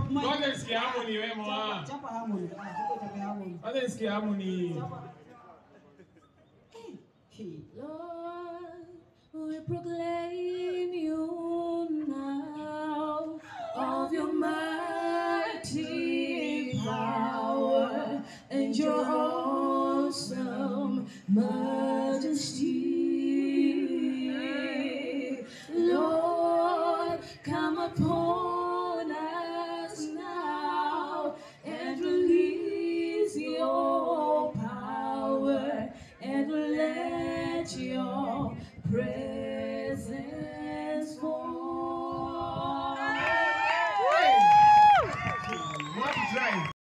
drop mic. Ngoja nisikie harmony wewe mwa. Chapa harmony. Chapa harmony. Ngoja nisikie harmony. Hey. Lord, we proclaim